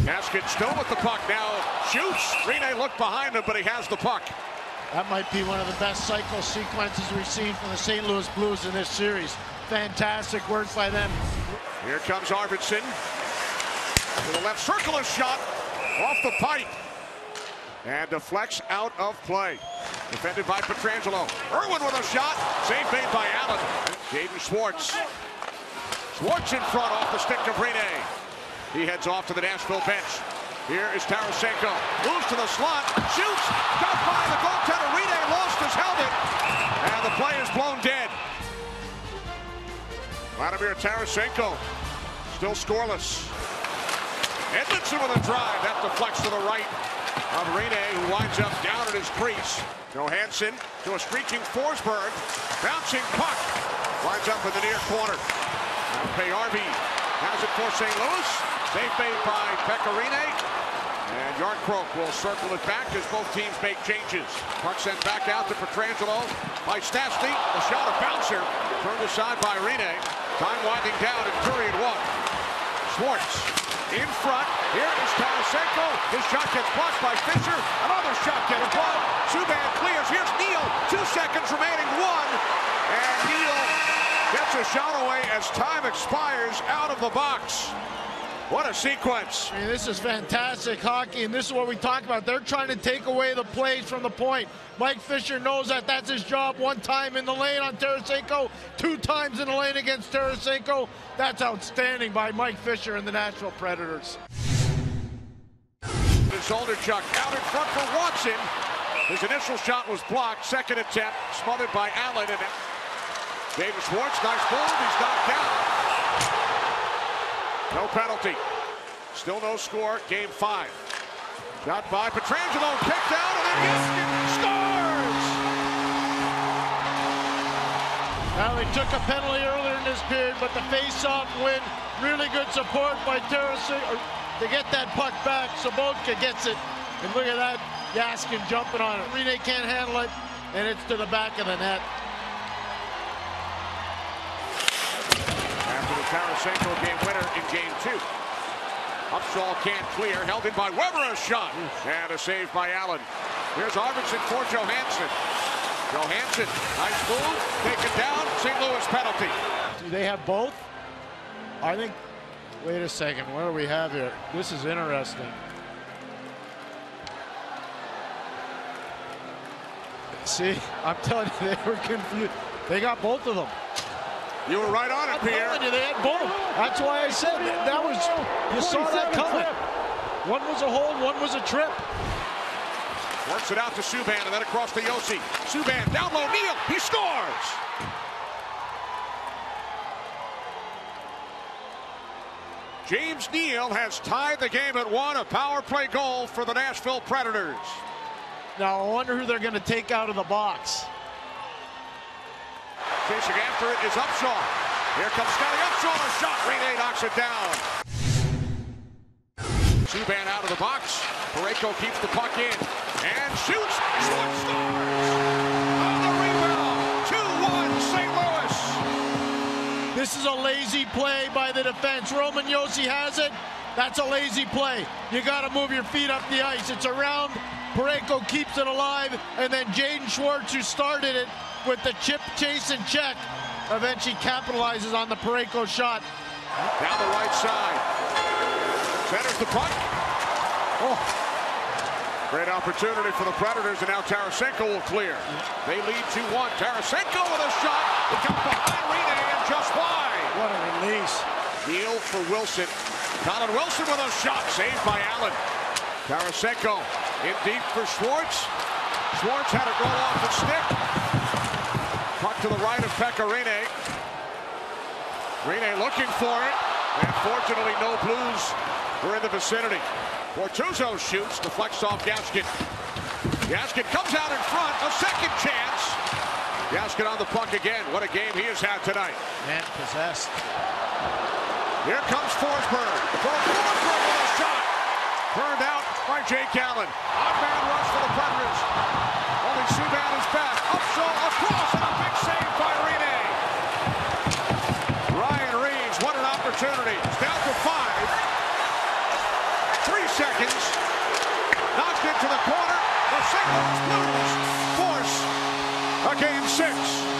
Gaskin still with the puck now. Shoots. Rinne looked behind him, but he has the puck. That might be one of the best cycle sequences we've seen from the St. Louis Blues in this series. Fantastic work by them. Here comes Arvidsson. To the left circle, a shot off the pipe. And deflects out of play. Defended by Pietrangelo. Irwin with a shot. Save made by Allen. Jaden Schwartz. Schwartz in front off the stick of Rinne. He heads off to the Nashville bench. Here is Tarasenko. Moves to the slot. Shoots. Got by the goaltender. Rinne lost his helmet. And the play is blown dead. Vladimir Tarasenko still scoreless. Edmondson with a drive. That deflects to the right of Rinne, who winds up down at his crease. Johansson to a streaking Forsberg. Bouncing puck. Winds up in the near corner. Now Payarvi has it for St. Louis. Save made by Pekka Rinne. And Jarnkrok will circle it back as both teams make changes. Puck sent back out to Pietrangelo by Stastny. A shot, a bouncer. Turned aside by Rinne. Time winding down in period one. Schwartz in front. Here is Tarasenko. His shot gets blocked by Fisher. Another shot gets blocked. Subban clears. Here's Neal. 2 seconds remaining. One. And Neal gets a shot away as time expires out of the box. What a sequence. I mean, this is fantastic hockey, and this is what we talk about. They're trying to take away the plays from the point. Mike Fisher knows that that's his job. 1 time in the lane on Tarasenko, 2 times in the lane against Tarasenko. That's outstanding by Mike Fisher and the Nashville Predators. Zolderchuk out in front for Watson. His initial shot was blocked. Second attempt smothered by Allen. And David Schwartz, nice move. He's knocked down. No penalty. Still no score. Game 5. Shot by Pietrangelo. Kicked out, and then Gaskin scores! Now, they took a penalty earlier in this period, but the face-off win. Really good support by Tarasenko to get that puck back. Sobotka gets it. And look at that. Gaskin jumping on it. Rinne can't handle it, and it's to the back of the net. After the Tarasenko game winner in game 2. Upshaw can't clear, held in by Weber, a shot. And a save by Allen. Here's Arvidsson for Johansson. Johansson, nice move, taken down, St. Louis penalty. Do they have both? I think, wait a second, what do we have here? This is interesting. See, I'm telling you, they were confused. They got both of them. You were right on it, Pierre. I'm telling you, they had both. That's why I said that was, you saw that coming. One was a hold, one was a trip. Works it out to Subban and then across to Josi. Subban down low, Neal, he scores! James Neal has tied the game at 1, a power play goal for the Nashville Predators. Now I wonder who they're going to take out of the box. Chasing after it is Upshaw. Here comes Scotty Upshaw, a shot. Rinne knocks it down. Subban out of the box. Parayko keeps the puck in and shoots. Schwartz scores. On the rebound. 2-1 St. Louis. This is a lazy play by the defense. Roman Josi has it. That's a lazy play. You got to move your feet up the ice. It's around. Parayko keeps it alive, and then Jaden Schwartz, who started it with the chip, chase, and check, eventually capitalizes on the Parayko shot. Down the right side. Centers the puck. Oh. Great opportunity for the Predators, and now Tarasenko will clear. They lead 2-1. Tarasenko with a shot. It comes behind Rinne and just wide. What a release. Neal for Wilson. Colin Wilson with a shot. Saved by Allen. Tarasenko in deep for Schwartz. Schwartz had it roll off the stick. Puck to the right of Pekka Rinne. Rinne looking for it. And fortunately, no Blues were in the vicinity. Bortuzzo shoots, deflects off Gaskin. Gaskin comes out in front, a second chance. Gaskin on the puck again. What a game he has had tonight. Man possessed. Here comes Forsberg. Forsberg with a shot. Burned out by Jake Allen. Odd man rush for the Predators. Only Subban is back. Upshaw across and a big save by Rinne. Ryan Reeves, what an opportunity. It's down to 5. 3 seconds. Knocked into the corner. The St. Louis Blues force a game 6.